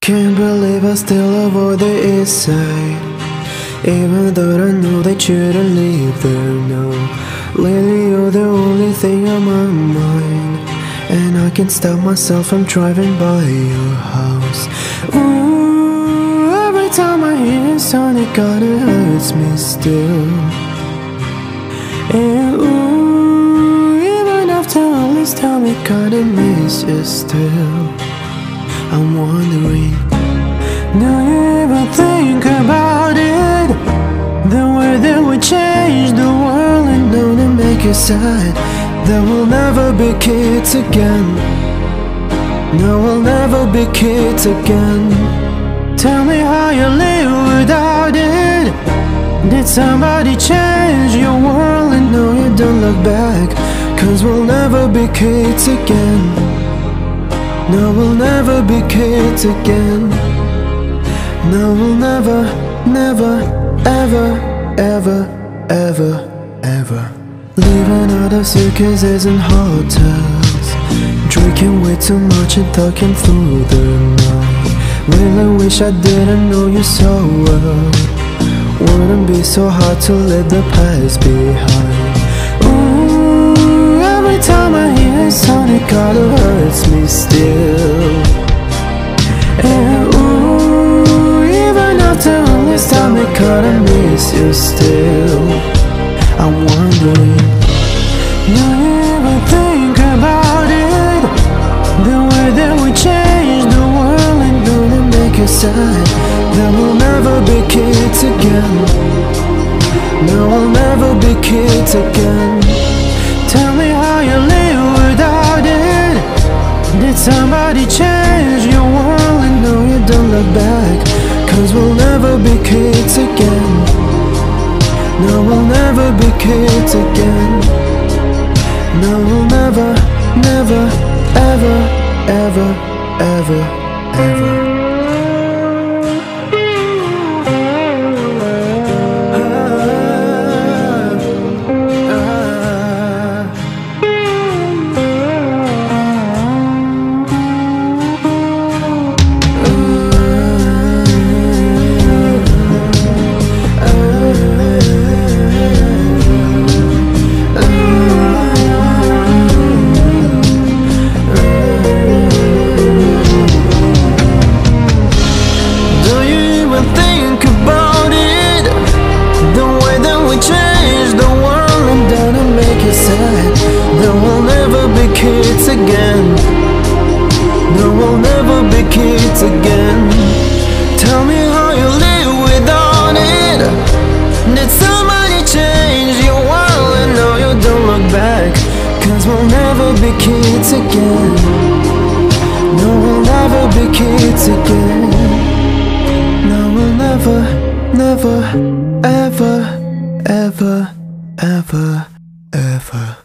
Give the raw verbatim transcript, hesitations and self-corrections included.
Can't believe I still avoid the east side, even though I know that you don't live there now. Lately you're the only thing on my mind, and I can't stop myself from driving by your house. Ooh, every time I hear a song it kinda hurts me still. And ooh, even after all this time it kinda miss you still. I'm wondering, do you ever think about it? The way that we change the world and know to make you sad. There will never be kids again. No, we'll never be kids again. Tell me how you live without it. Did somebody change your world and know you don't look back? Cause we'll never be kids again. No, we'll never be kids again. No, we'll never, never, ever, ever, ever, ever. Living out of suitcases and hotels, drinking way too much and talking through the night. Really wish I didn't know you so well. Wouldn't be so hard to leave the past behind. Ooh, every time I hear a song it kinda hurts me still. And ooh, even after all this time it kinda miss you still. I'm wondering, do you ever think about it? The way that we change the world and gonna make you sad. There will never be kids again. No, we'll never be kids again. Tell me how you live without it. Did somebody change your world and know you don't look back? Cause we'll never be kids again. No, we'll never be kids again. No, we'll never, never, ever, ever, ever, ever. Kids again. No, we'll never be kids again. Tell me how you live without it. Did somebody change your world and now you don't look back? Cause we'll never be kids again. No, we'll never be kids again. No, we'll never, never, ever, ever, ever, ever.